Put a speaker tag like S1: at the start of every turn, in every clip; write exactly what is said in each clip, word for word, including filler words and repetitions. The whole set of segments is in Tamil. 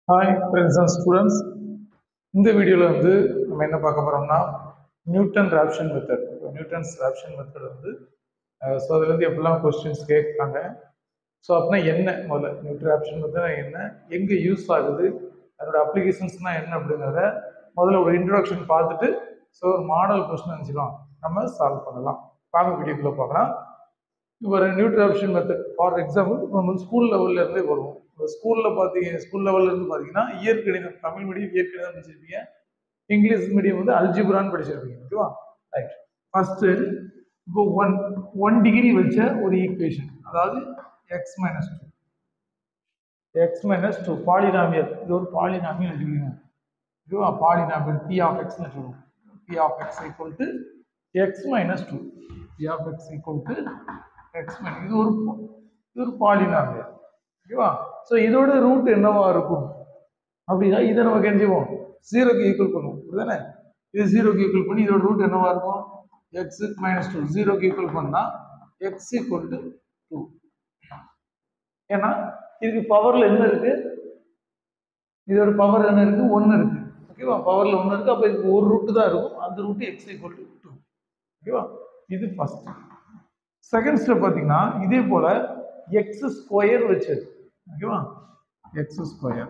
S1: Hi friends and students. இந்த வீடியோவில் வந்து நம்ம என்ன பார்க்க போறோம்னா Newton Raphson method. Newton's Raphson method வந்து ஸோ அதுலேருந்து எப்படிலாம் கொஸ்டின்ஸ் கேட்குறாங்க. ஸோ அப்படின்னா என்ன முதல்ல நியூட்டன் ராப்ஷன் மெத்தட் என்ன, எங்கே யூஸ் ஆகுது, அதோட அப்ளிகேஷன்ஸ்னால் என்ன அப்படிங்கிறத முதல்ல ஒரு இன்ட்ரொடக்ஷன் பார்த்துட்டு ஸோ ஒரு மாடல் கொஸ்டின் நினச்சிக்கலாம் நம்ம சால்வ் பண்ணலாம். வாங்க வீடியோக்குள்ளே பார்க்கலாம். இப்போ ஒரு Newton Raphson method for example நம்ம ஸ்கூல் லெவல்ல இருந்தே வருவோம். ஸ்கூலில் பார்த்தீங்க ஸ்கூல் லெவல்ல இருந்து பார்த்தீங்கன்னா இயற்கணிதம், தமிழ் மீடியம் இயற்கணிதம் படிச்சிருப்பீங்க, இங்கிலீஷ் மீடியம் வந்து அல்ஜிப்ரான்னு படிச்சிருப்பீங்க. ஓகேவா? ரைட். ஃபர்ஸ்ட் இப்போ ஒன் ஒன் டிகிரி வச்ச ஒரு ஈக்குவேஷன், அதாவது x minus two x minus two polynomial. இது ஒரு பாலினாமியல் வச்சுக்கோங்க. ஓகேவா? பாலினாமியல் பி ஆஃப் எக்ஸ்னு சொல்லுவோம். P of x equal to x minus two P of x equal to x minus இது ஒரு இது ஒரு பாலினாமியல். ஓகேவா? ஸோ இதோட ரூட் என்னவா இருக்கும் அப்படின்னா இதை நமக்கு என்ன செய்வோம், ஜீரோக்கு ஈக்குவல் பண்ணுவோம். இதுதானே? இது ஜீரோக்கு ஈக்குவல் பண்ணி இதோட ரூட் என்னவா இருக்கும், எக்ஸ் மைனஸ் டூ. ஜீரோக்கு ஈக்குவல் பண்ணா எக்ஸ் ஈக்குவல் டு டூ. ஏன்னா இதுக்கு பவர்ல என்ன இருக்கு, இதோட பவர் என்ன இருக்கு, ஒன்று இருக்கு. ஓகேவா? பவர்ல ஒன்று இருக்கு. அப்போ இதுக்கு ஒரு ரூட்டு தான் இருக்கும். அந்த root x equal to two. ஓகேவா? இது ஃபர்ஸ்ட். செகண்ட் ஸ்டெப் பார்த்தீங்கன்னா இதே போல எக்ஸ் ஸ்கொயர் வச்சது. ஓகேவா? X square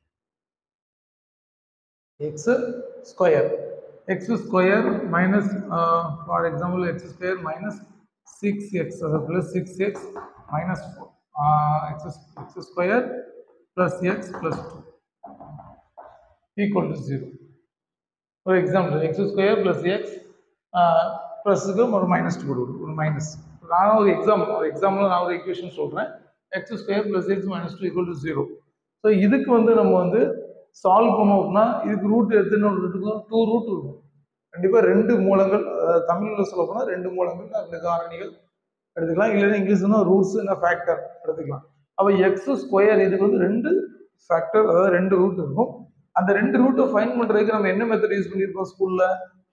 S1: x square x square minus for example x square minus six x plus six x minus four x x square plus x plus two equal to zero. ஒரு example x square plus x ப்ளஸுக்கு ஒரு மைனஸ் டூ கொடுக்கும், ஒரு மைனஸ். நான் ஒரு எக்ஸாம்பிள் ஒரு எக்ஸாம்பிள் நான் ஒரு ஈக்குவேஷன் சொல்கிறேன். X square plus x minus two equal to zero. So இதுக்கு வந்து நம்ம வந்து சால்வ் பண்ணோம் அப்படின்னா இதுக்கு ரூட் எத்தனை ரூட் இருக்கும், டூ ரூட் இருக்கும். கண்டிப்பாக ரெண்டு மூலங்கள், தமிழில் சொல்ல போனால் ரெண்டு மூலங்கள், ரெண்டு காரணிகள் எடுத்துக்கலாம். இல்லைன்னா இங்கிலீஷ்னா ரூட்ஸ் என்ன ஃபேக்டர் எடுத்துக்கலாம். அப்போ எக்ஸ் ஸ்கொயர் இதுக்கு வந்து ரெண்டு ஃபேக்டர், அதாவது ரெண்டு ரூட் இருக்கும். அந்த ரெண்டு ரூட்டை ஃபைண்ட் பண்ணுறதுக்கு நம்ம என்ன மெத்தட் யூஸ் பண்ணியிருப்போம் ஸ்கூலில்,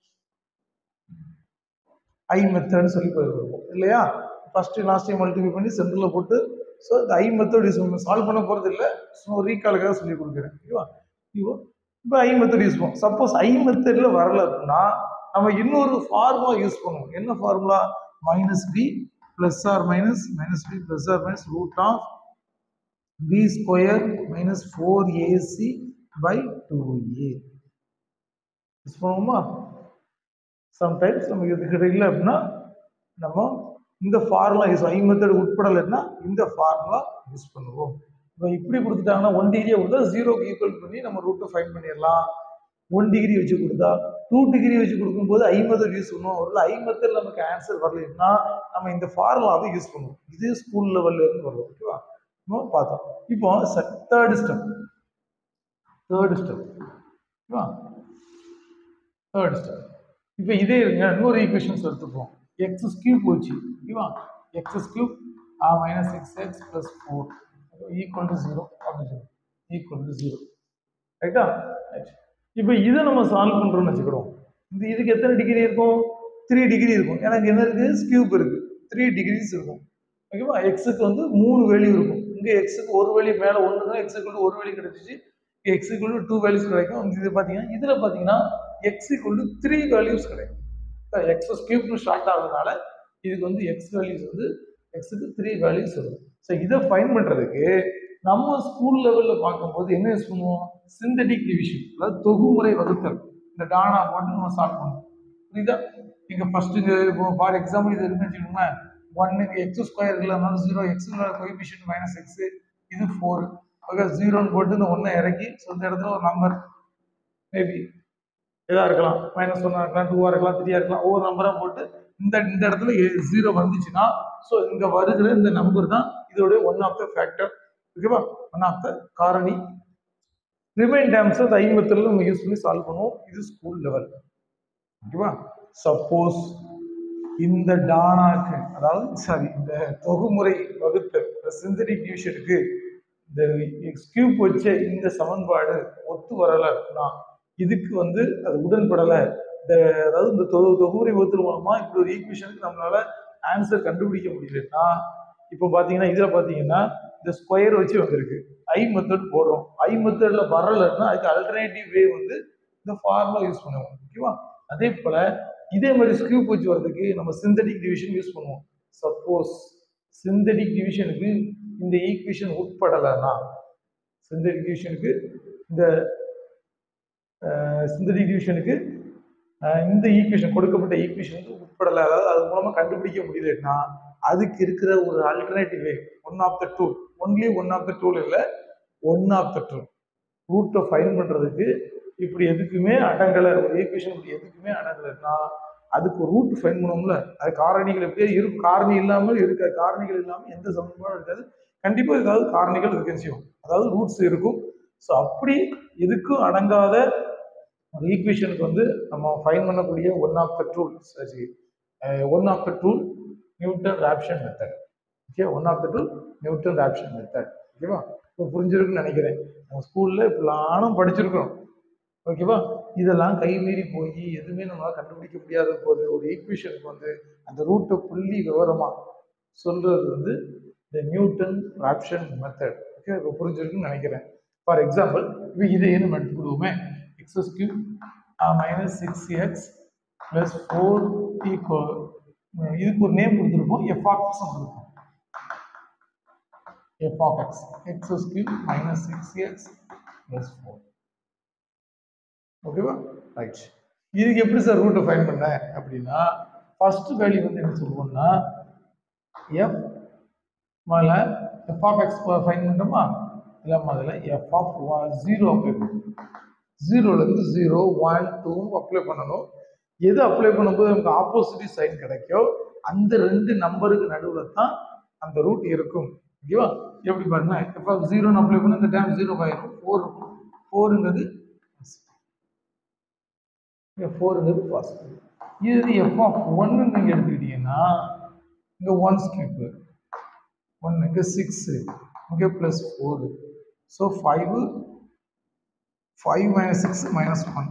S1: ஐ மெத்தட்னு சொல்லி போயிருக்கோம் இல்லையா? ஃபர்ஸ்ட் லாஸ்ட் மல்டிப்ளை பண்ணி சென்டரில் போட்டு ஸோ இந்த ஐ மெத்தட் யூஸ் பண்ணி சால்வ் பண்ண போகிறது இல்லை, ஸோ ரீகாலுக்காக சொல்லி கொடுக்குறேன். ஓகேவா? இப்போ இப்போ ஐ மெத்தட் யூஸ் பண்ணுவோம். சப்போஸ் ஐ மெத்தடில் வரல அப்படின்னா நம்ம இன்னொரு ஃபார்முலா யூஸ் பண்ணுவோம். என்ன formula, minus B plus or minus minus B plus or minus root of B square minus four AC by two A use பண்ணுவோமா? சம்டைம்ஸ் நமக்கு இதுக்கிட்ட இல்லை அப்படின்னா நம்ம இந்த ஃபார்முலா யூஸ், ஐ மெத்தட் உட்படலைன்னா இந்த ஃபார்முலா யூஸ் பண்ணுவோம். இப்போ இப்படி கொடுத்துட்டாங்கன்னா ஒன் டிகிரியை கொடுத்தா ஜீரோக்கு ஈக்குவல் பண்ணி நம்ம ரூட்டை ஃபைண்ட் பண்ணிடலாம். ஒன் டிகிரி வச்சு கொடுத்தா டூ டிகிரி வச்சு கொடுக்கும்போது ஐ மெத்தட் யூஸ் பண்ணுவோம். ஒரு ஐ மெத்தட் நமக்கு ஆன்சர் வரலைன்னா நம்ம இந்த ஃபார்முலாவை யூஸ் பண்ணுவோம். இது ஸ்கூல் லெவல்ல இருந்து வரும். ஓகேவா? நம்ம பார்த்தோம். இப்போ தேர்ட் ஸ்டெப் தேர்ட் ஸ்டெப் ஓகேவா தேர்ட் ஸ்டெப் இப்போ இதே இருங்க, இன்னொரு ஈக்குவேஷன்ஸ் எடுத்துப்போம். எக்ஸ் கியூப் வச்சு. ஓகேவா? X cube minus six x plus four equal to zero அப்படின்னு ஈக்குவல் டு ஜீரோ. ரைட்டா? ரைட். இப்போ இதை நம்ம சால்வ் பண்ணுறோம்னு வச்சுக்கிறோம். இந்த இதுக்கு எத்தனை டிகிரி இருக்கும், த்ரீ டிகிரி இருக்கும். ஏன்னா இங்கே என்ன இருக்குது, கியூப் இருக்குது, த்ரீ டிகிரிஸ் இருக்கும். ஓகேவா? எக்ஸுக்கு வந்து மூணு வேல்யூ இருக்கும். இங்கே எக்ஸுக்கு ஒரு வேல்யூ மேலே ஒன்று, எக்ஸுக்கு ஒரு வேல்யூ கிடைச்சிச்சு, எக்ஸுக்கு டூ வேல்யூஸ் கிடைக்கும். இது பார்த்தீங்கன்னா இதில் பார்த்தீங்கன்னா எக்ஸுக்கு த்ரீ வேல்யூஸ் கிடைக்கும். எக்ஸ் கியூப்னு ஸ்டார்ட் ஆகுறதுனால இதுக்கு வந்து எக்ஸ் வேல்யூஸ் வந்து எக்ஸுக்கு த்ரீ வேல்யூஸ் இருக்கும். ஸோ இதை ஃபைண்ட் பண்ணுறதுக்கு நம்ம ஸ்கூல் லெவலில் பார்க்கும்போது என்ன யூஸ் பண்ணுவோம், சிந்தட்டிக் டிவிஷன், அதாவது தொகுமுறை வகுத்தல். இந்த டானா போட்டு நம்ம சால்வ் பண்ணுவோம். புரியுதா? இங்கே ஃபர்ஸ்ட்டுங்க இப்போ ஃபார் எக்ஸாம்பிள் இது இருக்குன்னு வச்சுக்கோங்களேன், ஒன்னுக்கு எக்ஸ் ஸ்கொயர் இல்லைனால ஜீரோ, எக்ஸுங்களோட கோஎஃபிஷியன்ட் மைனஸ் எக்ஸு, இது ஃபோர். ஓகே, ஜீரோன்னு போட்டு இந்த ஒன்றை இறக்கி ஸோ இந்த இடத்துல ஒரு நம்பர் மேபி எதாக இருக்கலாம், மைனஸ் ஒன்னாக இருக்கலாம், டூவாக இருக்கலாம், த்ரீயாக இருக்கலாம், ஒவ்வொரு நம்பராக போட்டு இந்த இந்த இடத்துல ஜீரோ வந்துச்சுன்னா ஸோ இங்கே வருகிற இந்த நம்பர் தான் இதோடைய ஒன் ஆஃப் த ஃபேக்டர். ஓகேவா? ஒன் ஆஃப் த காரணி. ரிமைன் டேர்ம்ஸ் அந்த ஐ மெத்தடில் நம்ம யூஸ் பண்ணி சால்வ் பண்ணுவோம். இது ஸ்கூல் லெவல். ஓகேவா? சப்போஸ் இந்த டானாக்கு, அதாவது சாரி இந்த தொகுமுறை வகுத்தல் சிந்தட்டிக் டிவிஷனுக்கு இந்த எக்ஸ் கியூப் வச்ச இந்த சமன்பாடு ஒத்து வரலைன்னா இதுக்கு வந்து அது உடன்படலை, இந்த அதாவது இந்த தொகு தொகுமுறை வகுத்தல் மூலமா இப்படி ஒரு ஈக்குவேஷனுக்கு நம்மளால ஆன்சர் கண்டுபிடிக்க முடியலன்னா இப்போ பார்த்தீங்கன்னா இதில் பார்த்தீங்கன்னா இந்த ஸ்கொயர் வச்சு வந்திருக்கு. ஐ மெத்தட் போடுறோம். ஐ மெத்தட்ல வரலைன்னா அதுக்கு அல்டர்னேட்டிவ் வே வந்து இந்த ஃபார்முலா யூஸ் பண்ணுவோம். ஓகேவா? அதே போல இதே மாதிரி ஸ்கியூப் வச்சு வரதுக்கு நம்ம சிந்தடிக் டிவிஷன் யூஸ் பண்ணுவோம். சப்போஸ் சிந்தடிக் டிவிஷனுக்கு இந்த ஈக்குவேஷன் உட்படலைன்னா சிந்தடிக் டிவிஷனுக்கு இந்த சிந்தடிக் டிவிஷனுக்கு இந்த ஈக்குவேஷன் கொடுக்கப்பட்ட ஈக்குவேஷனுக்கு உட்படலை, அதாவது அது மூலமா கண்டுபிடிக்க முடியலன்னா அதுக்கு இருக்கிற ஒரு alternative way one of the tool, only one of the tool இல்லை, ஒன் ஆஃப் த டூல் ரூட்டை ஃபைன் பண்றதுக்கு இப்படி எதுக்குமே அடங்கலை, ஒரு ஈக்குவேஷன் இப்படி எதுக்குமே அடங்கலைன்னா அதுக்கு ரூட் ஃபைன் பண்ணுவோம்ல, அது காரணிகள் எப்படியே இருக்கும், காரணி இல்லாமல் இருக்காது, காரணிகள் இல்லாமல் எந்த சமன்பாடும் இருக்காது, கண்டிப்பாக ஏதாவது காரணிகள் இருக்கு செய்யும், அதாவது ரூட்ஸ் இருக்கும். ஸோ அப்படி எதுக்கும் அடங்காத ஒரு ஈக்குவேஷனுக்கு வந்து நம்ம ஃபைன் பண்ணக்கூடிய ஒன் ஆஃப் த டூல் சரி one of the tool Newton Raphson method. Okay, one of the tool Newton Raphson method. ஓகேவா? இப்போ புரிஞ்சிருக்குன்னு நினைக்கிறேன். நம்ம ஸ்கூல்ல இப்பெல்லாம் படிச்சிருக்கிறோம். ஓகேவா? இதெல்லாம் கை மீறி போய் எதுவுமே நம்மளால கண்டுபிடிக்க முடியாத போது ஒரு ஈக்குவேஷனுக்கு வந்து அந்த ரூட்டை புள்ளி விவரமா சொல்றது வந்து இந்த நியூட்டன் ராப்சன் மெத்தட். ஓகே, இப்போ புரிஞ்சிருக்குன்னு நினைக்கிறேன். ஃபார் எக்ஸாம்பிள் இப்போ இதை நம்ம எடுத்துக்கிடுவோமே, x cube uh, minus six x plus four equal இதுக்கு ஒரு நேம் கொடுத்துருப்போம், f of x கொடுத்துருப்போம், f of x x cube minus six x plus four. ஓகேவா? ரைட். இதுக்கு எப்படி சார் ரூட்டை ஃபைண்ட் பண்ண அப்படின்னா ஃபர்ஸ்ட் வேல்யூ வந்து என்ன சொல்லுவோம்னா f மேல f of x ஃபைண்ட் பண்ணோமா, இல்லை முதல்ல f of ஜீரோ அப்ளை பண்ணுவோம். ஜீரோலேருந்து ஜீரோ ஒன் டூ அப்ளை பண்ணணும். எது அப்ளை பண்ணும்போது நமக்கு ஆப்போசிட்டிவ் சைன் கிடைக்கோ அந்த ரெண்டு நம்பருக்கு நடுவில் தான் அந்த ரூட் இருக்கும். ஓகேவா? எப்படி பாருங்க, எஃப் ஆஃப் ஜீரோன்னு அப்ளை பண்ண இந்த டைம் ஜீரோ ஆயிரும், ஃபோர் இருக்கும், ஃபோருங்கிறது ஃபோருங்கிறது பாசிட்டிவ். இது எஃப் ஆஃப் ஒன்னு நீங்கள் எடுத்துக்கிட்டீங்கன்னா இங்கே ஒன் ஸ்கிப் ஒன், இங்கே சிக்ஸு, இங்கே plus four, so five five minus six minus one,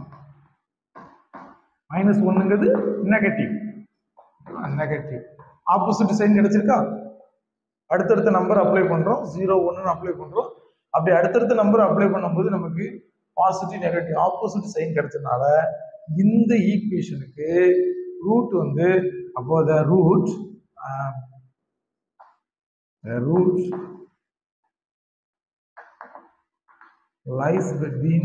S1: minus ஒன்னுங்கிறது நெகட்டிவ், நெகட்டிவ் ஆப்போசிட் சைன் கிடைச்சிருக்கா. அடுத்தடுத்த நம்பர் அப்ளை பண்றோம், ஜீரோ ஒன்னு அப்ளை பண்றோம். அப்படி அடுத்தடுத்த நம்பர் அப்ளை பண்ணும்போது நமக்கு பாசிட்டிவ் நெகட்டிவ் ஆப்போசிட் சைன் கிடைச்சதுனால இந்த ஈக்குவேஷனுக்கு ரூட் வந்து அப்போ the root root lies between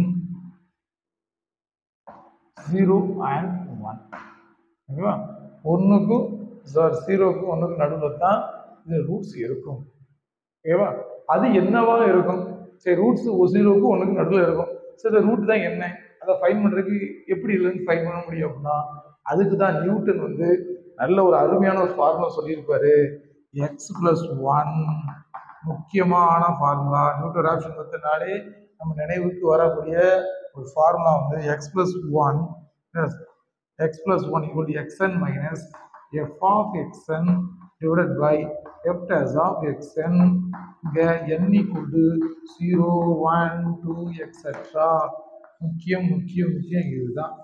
S1: zero and one. ஓகேவா? ஒன்றுக்கும் சார் ஜீரோக்கும் ஒன்றுக்கும் நடுவில் தான் இந்த ரூட்ஸ் இருக்கும். ஓகேவா? அது என்னவா இருக்கும்? சரி, ரூட்ஸ் ஜீரோக்கும் ஒன்றுக்கும் நடுவில் இருக்கும். சரி, இந்த ரூட் தான் என்ன, அதை ஃபைன் பண்ணுறதுக்கு எப்படி இல்லைன்னு ஃபைன் பண்ண முடியும் அப்படின்னா அதுக்கு தான் நியூட்டன் வந்து நல்ல ஒரு அருமையான ஒரு ஃபார்முலா சொல்லியிருப்பாரு. எக்ஸ் பிளஸ் ஒன் முக்கியமான ஃபார்முலா. நியூட்டன் ராப்சன் மெத்தட்னாலே நம்ம நினைவுக்கு வரக்கூடிய ஒரு ஃபார்முலா வந்து x plus one x plus one equal to x n minus F of x n divided by F dash of x n. இங்கே N equal to zero one two etcetera. முக்கியம் முக்கியம் முக்கியம் இதுதான்.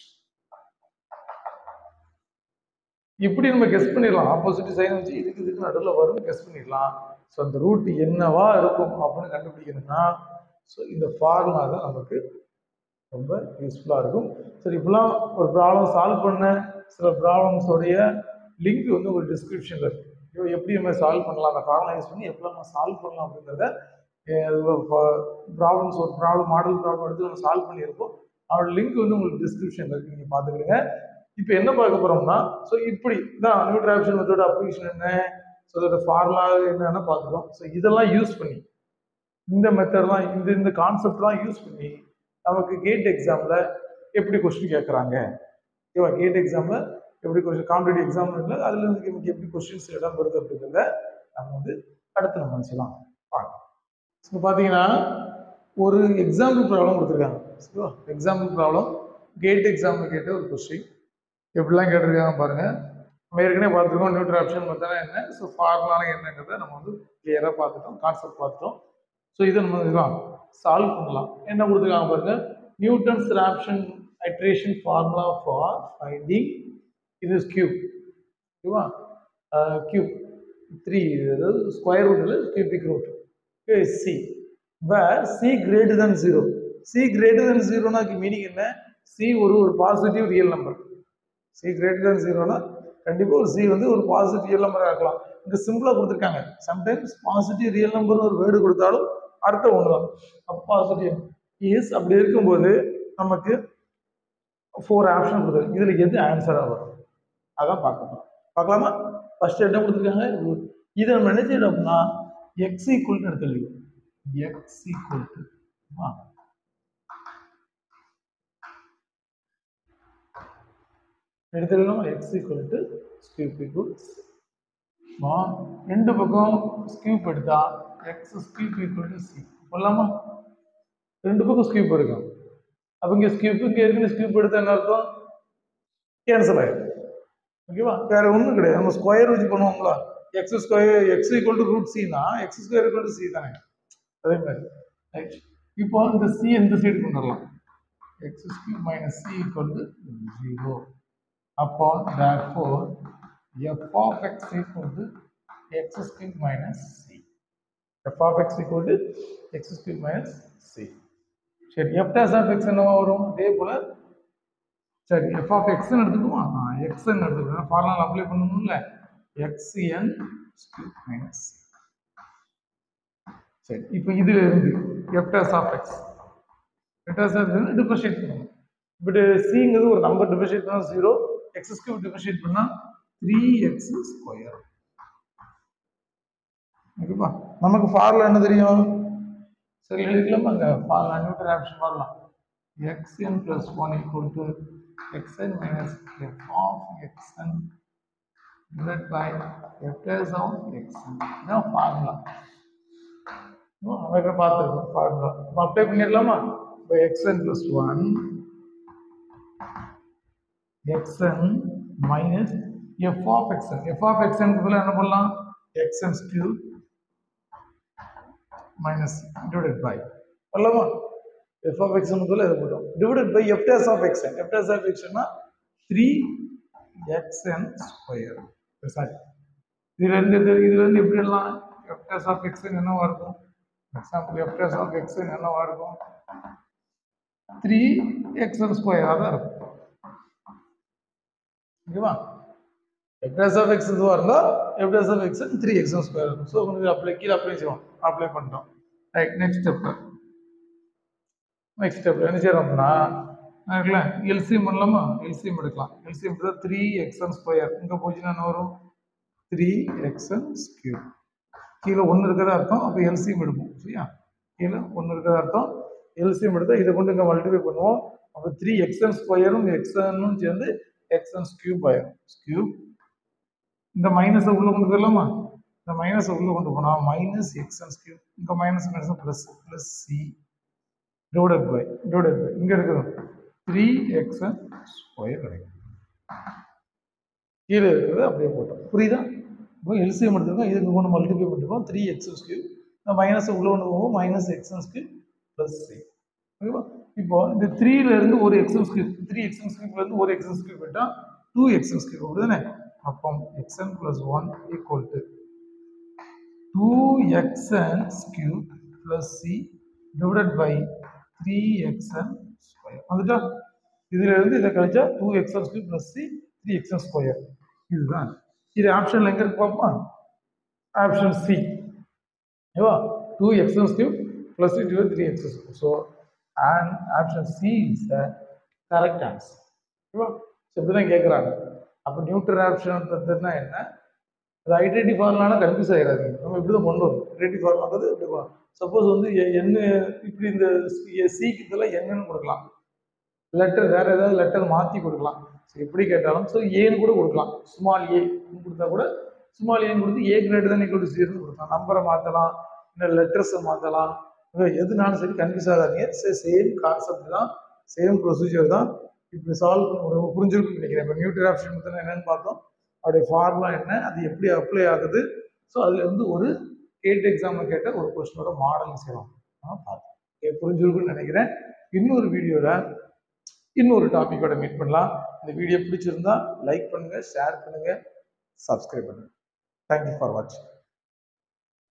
S1: இப்படி நம்ம கெஸ் பண்ணிடலாம், ஆப்போசிட் சைன் வச்சு இதுக்கு இதுக்கு நடுவில் வரும் கெஸ் பண்ணிடலாம். ஸோ அந்த ரூட் என்னவா இருக்கும் அப்படின்னு கண்டுபிடிக்கணும்னா ஸோ இந்த ஃபார்முலா தான் நமக்கு ரொம்ப யூஸ்ஃபுல்லாக இருக்கும். சரி, இப்பெல்லாம் ஒரு ப்ராப்ளம் சால்வ் பண்ண சில ப்ராப்ளம்ஸோடைய லிங்க் வந்து ஒரு டிஸ்கிரிப்ஷனில் இருக்குது. இப்போ எப்படி நம்ம சால்வ் பண்ணலாம், அந்த ஃபார்முலா யூஸ் பண்ணி எப்படி நம்ம சால்வ் பண்ணலாம் அப்படிங்கிறத ப்ராப்ளம்ஸ் ஒரு ப்ராப்ளம் மாடல் ப்ராப்ளம் எடுத்து நம்ம சால்வ் பண்ணியிருப்போம். அவரோட லிங்க் வந்து உங்களுக்கு டிஸ்கிரிப்ஷனில் இருக்குது, நீங்கள் பார்த்துக்கிடுங்க. இப்போ என்ன பார்க்க போகிறோம்னா ஸோ இப்படி தான் நியூட்டன் ராப்சன் மெத்தட் அப்ளிகேஷன் என்ன, ஸோ அதோட ஃபார்முலா என்னென்னு பார்த்துட்டோம். ஸோ இதெல்லாம் யூஸ் பண்ணி இந்த மெத்தட்லாம் இந்த இந்த கான்செப்ட்லாம் யூஸ் பண்ணி நமக்கு கேட் எக்ஸாமில் எப்படி கொஸ்டின் கேட்குறாங்க, ஓகேவா? கேட் எக்ஸாமில் எப்படி கொஸ்டின், காம்படிட்டிவ் எக்ஸாம் இல்லை அதில் இருந்து நமக்கு எப்படி கொஸ்டின்ஸ் இடம் வருது அப்படிங்கிறத நம்ம வந்து அடுத்து நம்ம நினச்சிக்கலாம். பார்க்கலாம். ஸோ பார்த்தீங்கன்னா ஒரு எக்ஸாம்பிள் ப்ராப்ளம் கொடுத்துருக்காங்க. சரிவா? எக்ஸாம்பிள் ப்ராப்ளம் கேட் எக்ஸாமில் கேட்ட ஒரு கொஸ்டின் எப்படிலாம் கேட்டிருக்காங்க பாருங்கள். நம்ம ஏற்கனவே பார்த்துருக்கோம் நியூட்டன் ராப்சன் மெத்தட்னா என்ன, ஸோ ஃபார்முலா என்னங்கிறத நம்ம வந்து கிளியராக பார்த்துட்டோம், கான்செப்ட் பார்த்துட்டோம். ஸோ இதை நம்ம சால்வ் பண்ணலாம். என்ன கொடுத்துருக்காங்க பாருங்க, Newton's Raphson iteration formula for finding இது கியூப். ஓகேவா? கியூப் த்ரீ அதாவது ஸ்கொயர் ரூட் இல்லை cubic root. Okay C where C greater than zero. C greater than ஜீரோனா மீனிங் என்ன? சி ஒரு ஒரு positive real number. C greater than ஜீரோனா கண்டிப்பாக ஒரு சி வந்து ஒரு பாசிட்டிவ் ரியல் நம்பராக இருக்கலாம். இங்கே சிம்பிளாக கொடுத்துருக்காங்க. சம்டைம்ஸ் பாசிட்டிவ் ரியல் நம்பர்னு ஒரு வேர்டு கொடுத்தாலும் அடுத்த ஒன்று தான். அப்போ பாசிட்டிவ் இஸ் அப்படி இருக்கும்போது நமக்கு ஃபோர் ஆப்ஷன் கொடுத்துருக்கு. இதில் எது ஆன்சராக வரும் அதான் பார்க்கணும். பார்க்கலாமா? ஃபர்ஸ்ட் என்ன கொடுத்துருக்காங்க? இதை நம்ம என்ன செய்யணும் அப்படின்னா எக்ஸ் ஈக்குவல்னு எடுத்துருக்கோம். எக்ஸ் ஈக்குவல் டு எடுத்துக்கலாம். X equal to cube equal ரெண்டு பக்கம் ஸ்கியூப் எடுத்தா x cube equal to C போடலாமா? ரெண்டு பக்கம் ஸ்கியூப் எடுக்கும். அப்போ இங்கே ஸ்கியூப் இங்கே இருக்குன்னு ஸ்கியூப் எடுத்தா என்ன அர்த்தம்? கேன்சல் ஆயிடும். ஓகேவா? வேற ஒன்றும் கிடையாது. நம்ம ஸ்கொயர் வச்சு பண்ணுவோம்ல. X square x equal to root சினா x square equal to C தானே. அதே மாதிரி ரைட். இப்போ இந்த சி இந்த சைடு கொண்டுடலாம். X cube minus C equal to zero. அப்போ therefore f of x equal to x cube minus c. f of x equal to x cube minus c. சரி f dash of x என்னவா வரும்? அதே போல சரி f of x ன்னு எடுத்துக்குமா? x ன்னு எடுத்துக்கலாம். ஃபார்முலா அப்ளை பண்ணணும்ல. xn cube minus c. சரி இப்போ இதுல இருந்து f dash of x f dash of x differentiate பண்ணணும். பட் cங்கிறது ஒரு நம்பர் டிஃபரன்ஷியேட் பண்ணா ஜீரோ, x cube டிஃபரன்ஷியேட் பண்ணா த்ரீ எக்ஸ் ஸ்கொயர். ஓகேப்பா? நமக்கு ஃபார்முலா என்ன தெரியும்? சரி எழுதிக்கலாமா? அங்கே ஃபார்முலா நியூட்டன் ஆப்ஷன் வரலாம். xn plus one equal to xn minus f of xn divided by f dash of xn. இதான் ஃபார்முலா. நம்ம பார்த்துருக்கோம் ஃபார்முலா. நம்ம அப்ளை பண்ணிடலாமா? இப்போ xn plus one xn minus f of xn. f of xn பதிலா என்ன பண்ணலாம்? xn cube minus divided by பண்ணலாமா? f of xn பதிலா இதை போட்டோம். divided by f dash of xn. f dash of xn னா த்ரீ xn ஸ்கொயர். சரி இதுல இருந்து இதுல இருந்து எப்படி எழுதலாம்? f dash of xn என்னவா இருக்கும்? Example f dash of xn என்னவா இருக்கும்? த்ரீ xn ஸ்கொயரா தான் இருக்கும். ஓகேவா? f dash of x இதுவா இருந்தா f dash of x three xn square இருக்கும். ஸோ உங்களுக்கு அப்ளை கீழே அப்ளை செய்வோம். அப்ளை பண்ணிட்டோம். Right. Next step next step என்ன செய்யறோம் அப்படின்னா இருக்குல்ல எல்சிஎம் பண்ணலாமா? எல்சிஎம் எடுக்கலாம். எல்சிஎம் எடுத்தா த்ரீ எக்ஸ்என் ஸ்கொயர் இங்கே போச்சுன்னா என்ன வரும்? Three x n cube. கீழே ஒன்று இருக்கிறதா அர்த்தம். அப்போ எல்சிஎம் எடுப்போம். சரியா? கீழே ஒன்று இருக்கிறதா அர்த்தம். எல்சிஎம் எடுத்தால் இதை கொண்டு இங்கே மல்டிப்ளை பண்ணுவோம். அப்போ த்ரீ எக்ஸ்என் ஸ்கொயரும் எக்ஸ்என்னும் சேர்ந்து எக்ஸ்என் ஸ்கியூப் ஆயிரும். ஸ்கியூப் இந்த மைனஸை உள்ள கொண்டு போயிடலாமா? இந்த மைனஸை உள்ள கொண்டு போனால் மைனஸ் எக்ஸ்என் ஸ்கியூப் இங்கே minus minus plus plus c divided by divided by இங்கே இருக்கிறோம் த்ரீ எக்ஸ்என் ஸ்கொயர் கிடைக்கும். கீழே இருக்கிறது அப்படியே போட்டோம். புரியுதா? இப்போ எல்சிஎம் எடுத்துருக்கோம். இதுக்கு கொண்டு மல்டிப்ளை பண்ணிருக்கோம். த்ரீ எக்ஸ்என் ஸ்கியூப் இந்த மைனஸை உள்ள கொண்டு போவோம். Minus x n cube plus c. ஓகேவா? இப்போ இந்த த்ரீல இருந்து ஒரு எக்ஸ்என் ஸ்கியூப் த்ரீ எக்ஸ்என் ஸ்கியூப்ல இருந்து ஒரு எக்ஸ்என் ஸ்கியூப் போயிட்டா டூ எக்ஸ்என் ஸ்கியூப் அப்படிதானே? அப்போ xn plus one equal to two xn cube plus c divided by three xn square. வந்துட்டா? இதுல இருந்து இதை கழிச்சா two xn cube plus c three xn square. இதுதான். இது ஆப்ஷன்ல எங்க இருக்கு பாப்போமா? Option c. ஓகேவா? Two xn cube plus c divided by three xn square. So and option C is the correct answer. ஓகேவா? இப்படிதான் கேட்குறாங்க. அப்போ நியூட்டன் ஆப்ஷன் பார்த்ததுன்னா என்ன? அது ஐடென்டி ஃபார்முலானா கன்ஃபியூஸ் ஆகிடாது. நம்ம இப்படி தான் கொண்டு வரும். ஐடென்டி ஃபார்முலாங்கிறது இப்படி போகலாம். சப்போஸ் வந்து என்ன இப்படி இந்த சிக்கு இதெல்லாம் என்னன்னு கொடுக்கலாம். லெட்டர் வேற ஏதாவது லெட்டர் மாற்றி கொடுக்கலாம். ஸோ எப்படி கேட்டாலும் ஸோ ஏன்னு கூட கொடுக்கலாம். ஸ்மால் ஏ கொடுத்தா கூட ஸ்மால் ஏன்னு கொடுத்து a greater than equal to ஜீரோன்னு கொடுக்கலாம். நம்பரை மாற்றலாம், இல்லை லெட்டர்ஸை மாற்றலாம். எதுனாலும் சரி கன்ஃபியூஸ் ஆகாதீங்க. சேம் கான்செப்ட் தான், சேம் ப்ரொசீஜர் தான். இப்படி சால்வ் பண்ண புரிஞ்சிருக்குன்னு நினைக்கிறேன். இப்போ நியூட்டன் ஆப்ஷன் மட்டும் என்னன்னு பார்த்தோம். அவருடைய ஃபார்முலா என்ன, அது எப்படி அப்ளை ஆகுது. ஸோ அதில் வந்து ஒரு கேட் எக்ஸாமில் கேட்ட ஒரு கொஸ்டினோட மாடல் செய்யலாம் பார்த்தோம். புரிஞ்சிருக்குன்னு நினைக்கிறேன். இன்னொரு வீடியோவில் இன்னொரு டாப்பிக்கோட மீட் பண்ணலாம். இந்த வீடியோ பிடிச்சிருந்தா லைக் பண்ணுங்கள், ஷேர் பண்ணுங்கள், சப்ஸ்கிரைப் பண்ணுங்கள். தேங்க்யூ ஃபார் வாட்சிங்.